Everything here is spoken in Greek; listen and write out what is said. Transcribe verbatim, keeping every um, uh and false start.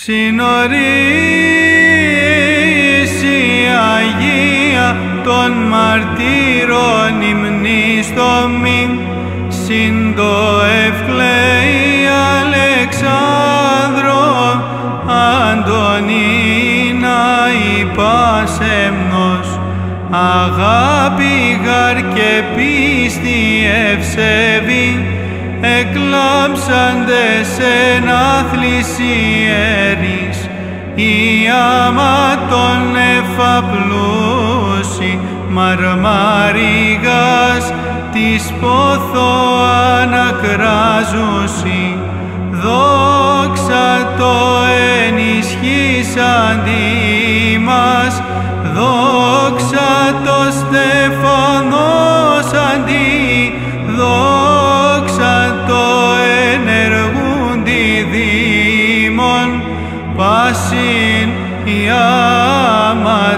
Ξινορίσει Αγία των μαρτύρων υμνίστομην, συν το ευκλαίη Αλεξάνδρο Αντωνίνα υπάσεμνος, αγάπη γαρ και πίστη ευσεβή, εκλάμψαντες εν άθληση ιερείς, η άματον εφαπλούσι μαρμάριγας της πόθο ανακράζουσι, δόξα το ενισχύσαντι μας, δόξα το στεφανός αντί, δόξα το ενεργούντι δήμον, πάσιν η άμα